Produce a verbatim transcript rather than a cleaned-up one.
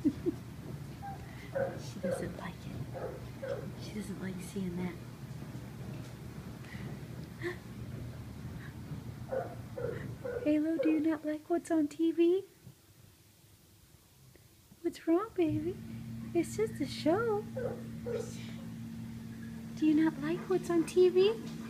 She doesn't like it. She doesn't like seeing that. Halo, do you not like what's on T V? What's wrong, baby? It's just a show. Do you not like what's on T V?